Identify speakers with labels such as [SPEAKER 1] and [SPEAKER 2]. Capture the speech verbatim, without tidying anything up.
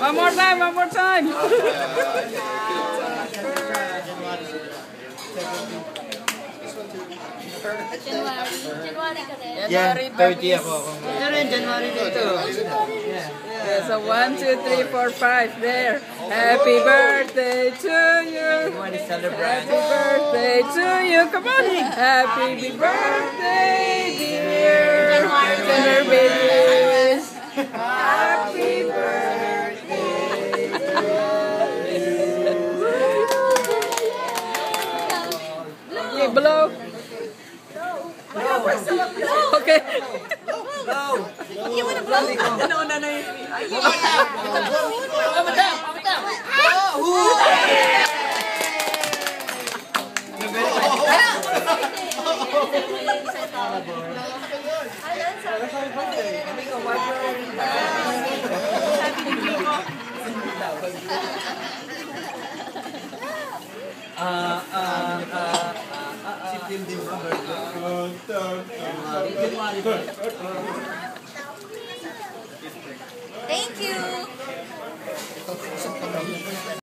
[SPEAKER 1] One more time, one more time.
[SPEAKER 2] January. January ka din.
[SPEAKER 3] Yeah, thirty ako. Ito rin, January dito.
[SPEAKER 1] Yeah. Yeah, so one, two, three, four, five. There. Happy birthday to you.
[SPEAKER 3] Want to celebrate?
[SPEAKER 1] Happy birthday to you. Come on. Happy birthday, dear. Dinner babies. Happy birthday. Okay, blow. Okay.
[SPEAKER 3] Blow.
[SPEAKER 2] You wanna blow?
[SPEAKER 1] No, no, no.
[SPEAKER 3] Ah, ah, ah.
[SPEAKER 2] Thank you.